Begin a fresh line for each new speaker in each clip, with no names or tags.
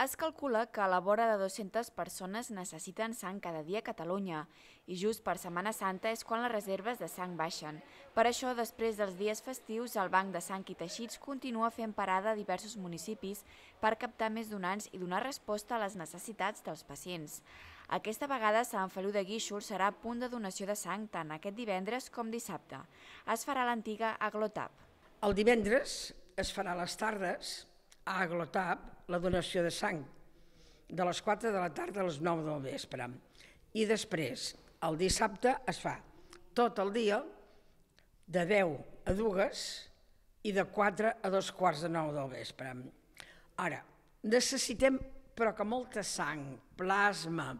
Es calcula que a la vora de 200 persones necessiten sang cada dia a Catalunya i just per Setmana Santa és quan les reserves de sang baixen. Per això, després dels dies festius, el Banc de Sang i Teixits continua fent parada a diversos municipis per captar més donants i donar resposta a les necessitats dels pacients. Aquesta vegada, Sant Feliu de Guíxols serà punt de donació de sang tant aquest divendres com dissabte. Es farà a l'antiga Aglotap.
El divendres es farà a les tardes a Aglotap la donació de sang, de les 4 de la tarda a les 9 del vespre. I després, el dissabte, es fa tot el dia, de 10 a 2 i de 4 a 2:15 del vespre. Ara, necessitem, però que molta sang, plasma,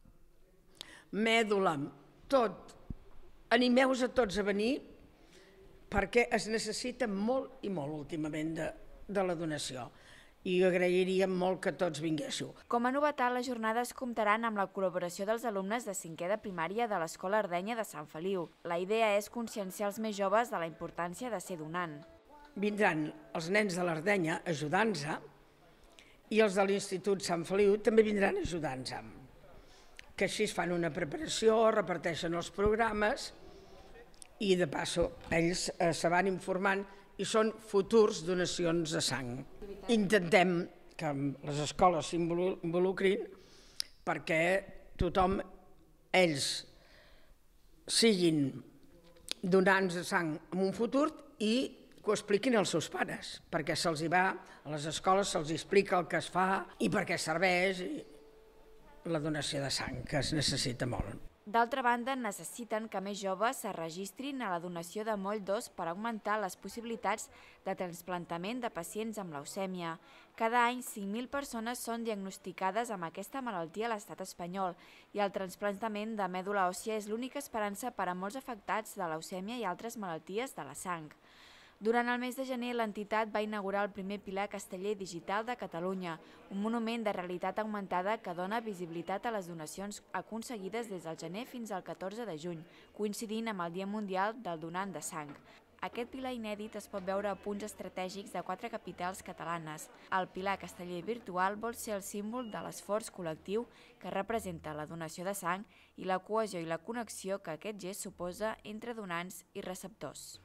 mèdula, tot. Animeu-vos a tots a venir perquè es necessita molt i molt últimament de la donació. I agrairíem molt que tots vinguéssiu.
Com a novetat, les jornades comptaran amb la col·laboració dels alumnes de 5è de primària de l'Escola Ardenya de Sant Feliu. La idea és conscienciar els més joves de la importància de ser donant.
Vindran els nens de l'Ardenya ajudant-se i els de l'Institut Sant Feliu també vindran ajudant-se. Que així fan una preparació, reparteixen els programes i de passo ells se van informant i són futurs donacions de sang. Intentem que les escoles s'involucrin perquè tothom, ells, siguin donants de sang en un futur i que ho expliquin als seus pares, perquè se'ls hi va, a les escoles se'ls explica el que es fa i per què serveix la donació de sang, que es necessita molt.
D'altra banda, necessiten que més joves es registrin a la donació de moll d'os per augmentar les possibilitats de trasplantament de pacients amb leucèmia. Cada any, 5.000 persones són diagnosticades amb aquesta malaltia a l'estat espanyol i el trasplantament de mèdula òssia és l'única esperança per a molts afectats de leucèmia i altres malalties de la sang. Durant el mes de gener, l'entitat va inaugurar el primer Pilar Casteller Digital de Catalunya, un monument de realitat augmentada que dona visibilitat a les donacions aconseguides des del gener fins al 14 de juny, coincidint amb el Dia Mundial del Donant de Sang. Aquest pilar inèdit es pot veure a punts estratègics de 4 capitals catalanes. El Pilar Casteller virtual vol ser el símbol de l'esforç col·lectiu que representa la donació de sang i la cohesió i la connexió que aquest gest suposa entre donants i receptors.